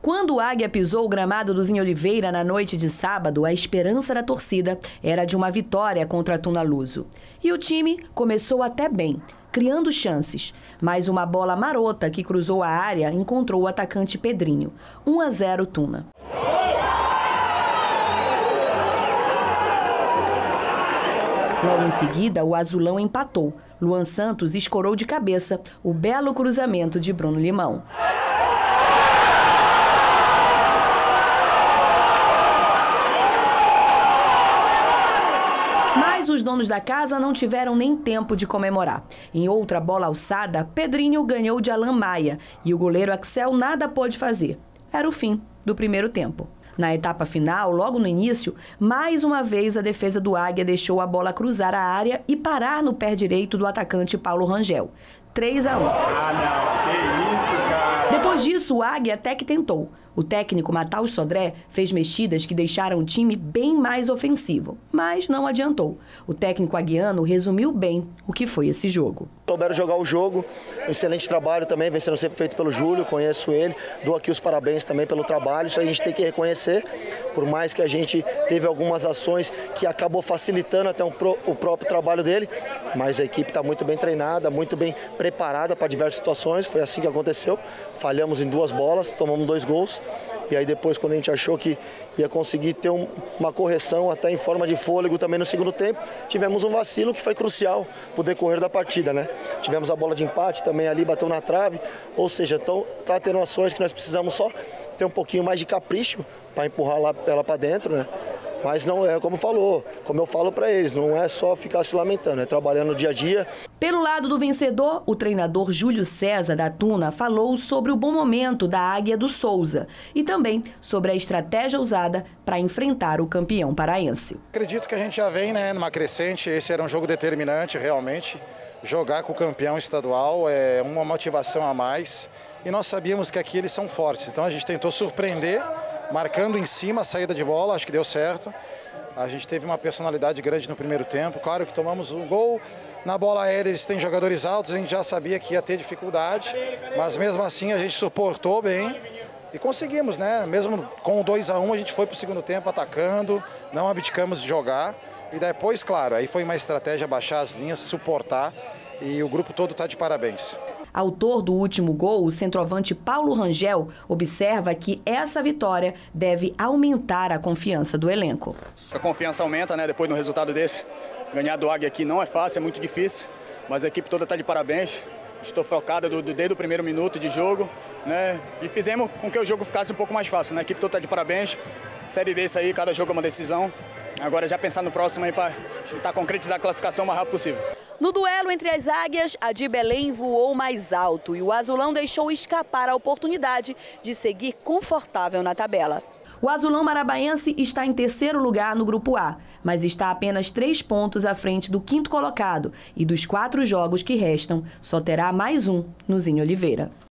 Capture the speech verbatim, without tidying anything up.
Quando o Águia pisou o gramado do Zinho Oliveira na noite de sábado, a esperança da torcida era de uma vitória contra a Tuna Luso. E o time começou até bem, criando chances. Mas uma bola marota que cruzou a área encontrou o atacante Pedrinho. um a zero Tuna. Logo em seguida, o azulão empatou. Luan Santos escorou de cabeça o belo cruzamento de Bruno Limão. Mas os donos da casa não tiveram nem tempo de comemorar. Em outra bola alçada, Pedrinho ganhou de Alan Maia e o goleiro Axel nada pôde fazer. Era o fim do primeiro tempo. Na etapa final, logo no início, mais uma vez a defesa do Águia deixou a bola cruzar a área e parar no pé direito do atacante Paulo Rangel. três a um. Ah, não. Que isso, cara. Depois disso, o Águia até que tentou. O técnico Matheus Sodré fez mexidas que deixaram o time bem mais ofensivo, mas não adiantou. O técnico aguiano resumiu bem o que foi esse jogo. Souberam jogar o jogo, um excelente trabalho também, vem sendo sempre feito pelo Júlio, conheço ele, dou aqui os parabéns também pelo trabalho, isso a gente tem que reconhecer, por mais que a gente teve algumas ações que acabou facilitando até um pro, o próprio trabalho dele, mas a equipe está muito bem treinada, muito bem preparada para diversas situações, foi assim que aconteceu, falhamos em duas bolas, tomamos dois gols, e aí depois quando a gente achou que ia conseguir ter um, uma correção até em forma de fôlego também no segundo tempo, tivemos um vacilo que foi crucial para o decorrer da partida, né? Tivemos a bola de empate também ali, bateu na trave, ou seja, então tá tendo ações que nós precisamos só ter um pouquinho mais de capricho para empurrar lá, ela para dentro, né? Mas não é como falou, como eu falo para eles, não é só ficar se lamentando, é trabalhando no dia a dia. Pelo lado do vencedor, o treinador Júlio César da Tuna falou sobre o bom momento da Águia do Souza e também sobre a estratégia usada para enfrentar o campeão paraense. Acredito que a gente já vem, né, numa crescente, esse era um jogo determinante realmente. Jogar com o campeão estadual é uma motivação a mais e nós sabíamos que aqui eles são fortes, então a gente tentou surpreender, marcando em cima a saída de bola, acho que deu certo. A gente teve uma personalidade grande no primeiro tempo, claro que tomamos um gol. Na bola aérea eles têm jogadores altos, a gente já sabia que ia ter dificuldade, mas mesmo assim a gente suportou bem e conseguimos, né? Mesmo com o dois a um a gente foi para o segundo tempo atacando, não abdicamos de jogar. E depois, claro, aí foi uma estratégia baixar as linhas, suportar e o grupo todo está de parabéns. Autor do último gol, o centroavante Paulo Rangel observa que essa vitória deve aumentar a confiança do elenco. A confiança aumenta, né, depois do resultado desse. Ganhar do Águia aqui não é fácil, é muito difícil, mas a equipe toda está de parabéns. Estou focada do, do, desde o primeiro minuto de jogo, né, e fizemos com que o jogo ficasse um pouco mais fácil, né? A equipe toda está de parabéns. Série desse aí, cada jogo é uma decisão. Agora já pensar no próximo aí para tentar concretizar a classificação o mais rápido possível. No duelo entre as águias, a de Belém voou mais alto e o azulão deixou escapar a oportunidade de seguir confortável na tabela. O azulão marabaense está em terceiro lugar no grupo A, mas está a apenas três pontos à frente do quinto colocado e dos quatro jogos que restam, só terá mais um no Zinho Oliveira.